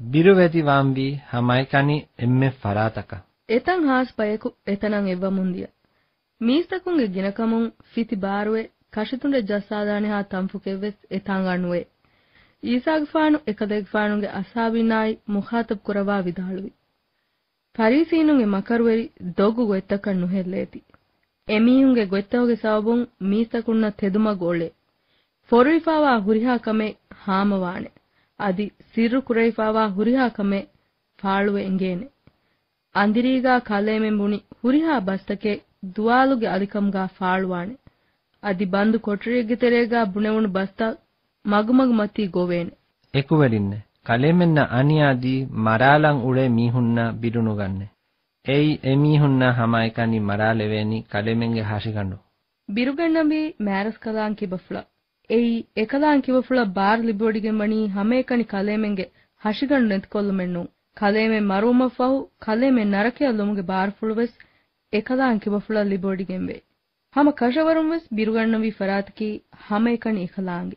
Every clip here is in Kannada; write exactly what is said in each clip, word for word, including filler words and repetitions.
ಬಿರುವೆತಿ ವಾಂಬಿ ಹಮೈಕನಿ ಎಮ್ಮೆ ಫರಾತಕ ಎತಂ ಹಾಸ್ ಪಯಕು ಎತನಂ ಎವ್ವಮುಂದಿಯ ಮೀಸ್ತಕುಂಗೆ ಗಿನಕಮುಂ ಫಿತಿ ಬಾರುವೆ ಕಶಿತುಂಡೆ ಜಸ್ಸಾದಾನೆ ಹಾ ತಂಫುಕೆವ್ವೆಸ್ ಎತಾಂ ಅಣುವೆ ಈಸಾಗಫಾನು ಎಕದೆಗಫಾನುಗೆ ಅಸಾಬಿನಾಯಿ ಮುಖಾತಬ್ ಕುರವಾ ವಿದಾಳುವಿ ಫರೀಸೀನುಗೆ ಮಕರುವೆರಿ ದೊಗ್ಗು ಗೊತ್ತಕನ್ ನುಹೆಲ್ಲೇತಿ ಎಮೀಹುಂಗೆ ಗೊತ್ತವಗೆ ಸವಬುಂ ಮೀಸ್ತಕುನ್ನ ತೆದುಮಗೋಳೆ ಫೊರುಯಿಫಾವಾ ಹುರಿಹಾ ಕಮೆ ಹಾಮವಾಣೆ ಅದಿ ಸಿರ್ರು ಕುರೈಫಾವಾ ಹುರಿಹಾ ಕಮೆ ಫಾಳುವೆ ಎಂಗೇನೆ ಅಂದಿರೀಗಾ ಕಲೇಮೆಂ ಬುಣಿ ಹುರಿಹಾ ಬಸ್ತಕೆ ದುವಾಲುಗೆ ಅಲಿಕಂಗಾ ಫಾಳುವಾಣೆ ಅದಿ ಬಂದು ಕೊಟ್ರಿಯಗ್ಗೆ ತೆರೆಗಾ ಬುಣೆವುಣು ಬಸ್ತಾ ಮಗುಮಗು ಮತಿ ಗೋವೇನೆ ಎಕುವೆರಿನ್ನೆ ಕಲೇಮೆನ್ನ ಅನಿಯಾದಿ ಮರಾಲಂ ಉಳೆ ಮೀಹುನ್ನ ಬಿರುನುಗನ್ನೆ ಏಯ್ ಎಮೀಹುನ್ನ ಹಮೈಕನಿ ಮರಾಲೆವೇನಿ ಕಲೇಮೆಂಗೆ ಹಾಶಿಗಂಡು ಬಿರುಗಣ್ಣಂಬಿ ಮ್ಯಾರಸ್ ಕಲಾಂ ಕಿಬಫ್ಲ ಏಯ್ ಎಕಲಾಂ ಕಿಬಫ್ಲ ಬಾರ್ ಲಿಬೋಡಿಗೆ ಮಣಿ ಹಮೇಕನಿ ಕಲೇಮೆಂಗೆ ಹಶಿಗಂಡು ನೆತ್ಕೊಲ್ಲುಮೆನ್ನು ಕಲೇಮೆ ಮರುಮ ಫಹು ಕಲೇಮೆ ನರಕೆ ಅಲ್ಲುಮುಗೆ ಬಾರ್ ಫುಳುವೆಸ್ ಎಕಲಾಂ ಕಿಬಫ್ಲ ಲಿಬೋಡಿಗೆಂಬೆ ಹಮ ಕಶವರುಂವೆಸ್ ಬಿರುಗಣ್ಣಂಬಿ ಫರಾತಕಿ ಹಮೇಕನಿ ಎಕಲಾಂಗೆ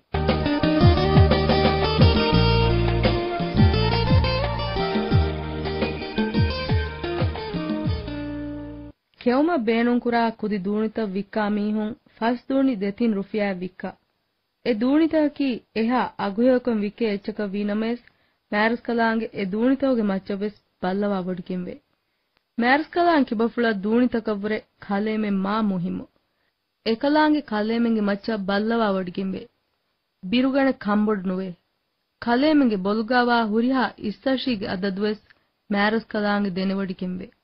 ಕೆವಮ ಬೇನುಂ ಕುರಾ ಕುದಿ ದೂಣಿತ ವಿಕ್ಕಾ ಮೀಹುಂ ಫಸ್ ದೂಣಿ ದೆತಿನ್ ರುಫಿಯಾ ವಿಕ್ಕಾ ಎ ದೂಣಿತಕಿ ಎಹಾ ಅಗುಹಕಂ ವಿಕ್ಕೆ ಎಚ್ಚಕ ವೀನಮೆಸ್ ಮ್ಯಾರಸ್ ಕಲಾಂಗೆ ಎ ದೂಣಿತವಗೆ ಮಚ್ಚವೆಸ್ ಬಲ್ಲವಾ ವಡಿಕೆಂವೆ ಮ್ಯಾರಸ್ ಕಲಾಂ ಕಿಬಫುಳ ದೂಣಿತಕವ್ವರೆ ಕಲೇಮೆ ಮಾ ಮುಹಿಮು ಎಕಲಾಂಗೆ ಕಲೇಮೆಂಗೆ ಮಚ್ಚ ಬಲ್ಲವಾ ವಡಿಕೆಂವೆ ಬಿರುಗಣ ಕಂಬೊಡ್ ನುವೆ ಕಲೇಮೆಂಗೆ ಬೊಲುಗಾವಾ ಹುರಿಹಾ ಇಸ್ತಶಿಗೆ ಅದದ್ವೆಸ್ ಮ್ಯಾರಸ್ ಕಲಾಂಗೆ ದೆನೆವಡಿಕೆಂವೆ